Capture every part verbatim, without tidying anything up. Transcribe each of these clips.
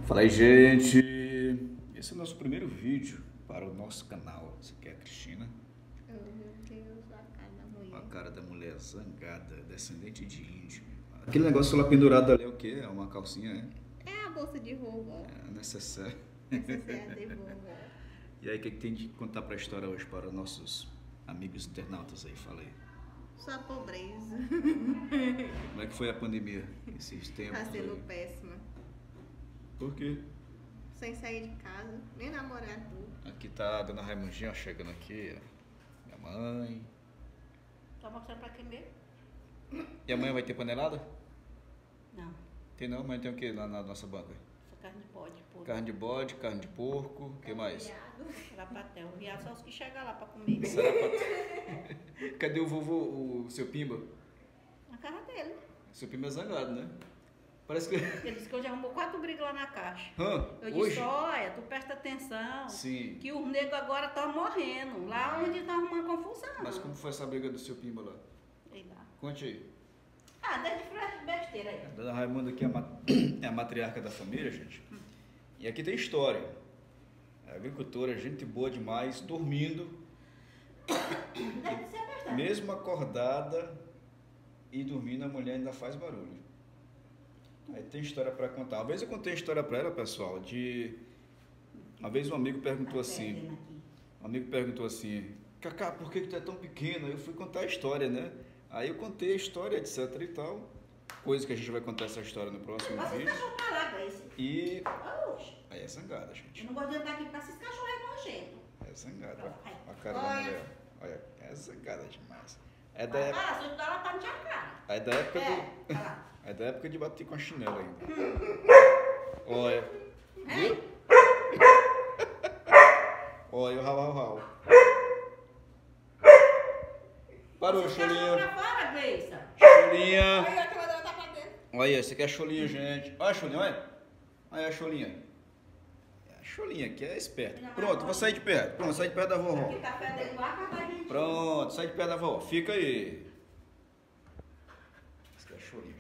Fala aí, gente! Esse é o nosso primeiro vídeo para o nosso canal. Essa aqui é a Cristina. Oh, meu Deus, a cara da mulher. A cara da mulher zangada, descendente de índio. Aquele negócio lá pendurado ali é o quê? É uma calcinha, né? É a bolsa de vovó. É necessário. Necessária de vovó. E aí, o que, que tem de contar para a história hoje para os nossos amigos internautas aí? Fala aí. Só pobreza. Como é que foi a pandemia esses tempos? Tá sendo aí? péssima. Por quê? Sem sair de casa, nem namorar tudo. Aqui tá a dona Raimundinha ó, chegando aqui, ó. Minha mãe. Tá mostrando pra quem mesmo? E amanhã vai ter panelada? Não, Tem não, mas tem o que lá na nossa banca? só carne de bode, porco. Carne de bode, carne de porco, o que mais? Sarapatel. O viado só os que chegam lá pra comer. Sarapat- Cadê o vovô, o seu Pimba? Na casa dele. Seu Pimba é zangado, né? Parece que... Ele disse que hoje arrumou quatro brigas lá na caixa. Hã? Eu disse, Hoje? olha, tu presta atenção. Sim. Que os negros agora estão morrendo. Lá onde estão arrumando confusão. Mas como foi essa briga do seu Pimba lá? Sei lá. Conte aí. Ah, deve de besteira aí. A dona Raimunda aqui é a, ma- é a matriarca da família, gente. E aqui tem história. É agricultora, gente boa demais, dormindo, Deve ser verdade. mesmo acordada e dormindo, a mulher ainda faz barulho. Aí tem história para contar. Uma vez eu contei a história para ela, pessoal, de... Uma vez um amigo perguntou assim, um amigo perguntou assim, Cacá, por que que tu é tão pequeno? Eu fui contar a história, né? Aí eu contei a história, etc e tal. Coisa que a gente vai contar essa história no próximo Mas esses vídeo. cachorros pra lá, Gleice. E... Oxe, Aí é zangada, eu gente. não gosto de andar aqui pra esses cachorros é nojento. É zangada. A cara da Olha. mulher. Olha, é zangada demais. É da Vai época, lá, se eu dar lá pra não te a cara. é da época É, do... vai lá. É da época de bater com a chinela ainda. Olha. Viu? Olha o rau, rau, rau. Parou, Esses cachorros cholinha. pra fora, Gleice. Cholinha. Olha que mandou tá pra dentro. Olha, esse aqui é a cholinha, gente. Olha a cholinha, olha. Olha a cholinha. A cholinha aqui é esperta. Pronto, vou sair de perto. Pronto, sai de perto da vovó. Aqui tá fedendo lá, cá pra gente. Pronto, sai de perto da vovó. Fica aí. Esse aqui é a cholinha.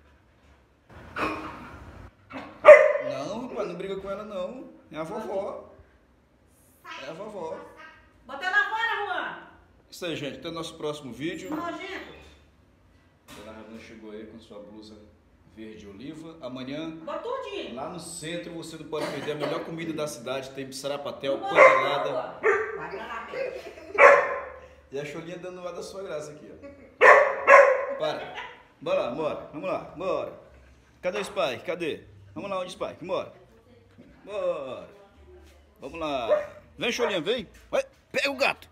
Não, rapaz, não briga com ela não. É a vovó. É a vovó. Bota lá fora, Juan. Isso aí, gente. Até o nosso próximo vídeo. Nojento. A dona Ramona chegou aí com sua blusa verde oliva. Amanhã, Bota tudinho. lá no centro, você não pode perder a melhor comida da cidade. Tem sarapatel, Não panelada. Vai pra lá, pega. E a cholinha dando ar da sua graça aqui, ó. Para. Bora lá, bora. Vamos lá, bora. Cadê o Spike? Cadê? Vamos lá, onde o Spike? Bora. Bora. Vamos lá. Vem, cholinha, vem. Vai, pega o gato.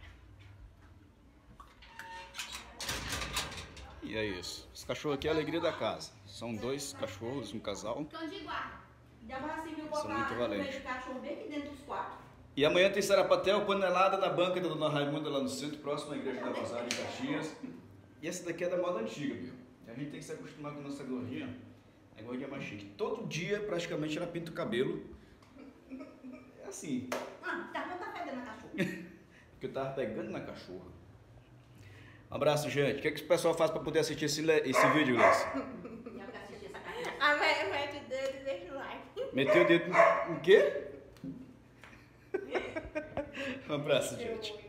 E é isso. Esse cachorro aqui é a alegria da casa. São dois cachorros, um casal. Cão de guarda. Já vai assim, viu? São Botar muito no valentes. meio do cachorro bem aqui dentro dos quartos. E amanhã tem sarapatel, panelada na banca da dona Raimunda lá no centro, próximo à igreja da Rosário, em Caxias. E essa daqui é da moda antiga, viu? A gente tem que se acostumar com a nossa gordinha. A gordinha mais chique. Todo dia, praticamente, ela pinta o cabelo. É assim. Ah, tá, não tá fedendo a cachorro. Porque eu tava pegando na cachorra. Um abraço, gente. O que, é que o pessoal faz para poder assistir esse, le- esse vídeo, Gleice? Eu quero assistir essa cachorra. A velha mete o dedo e deixa o like. Meteu o dedo no... O quê? Um abraço, gente.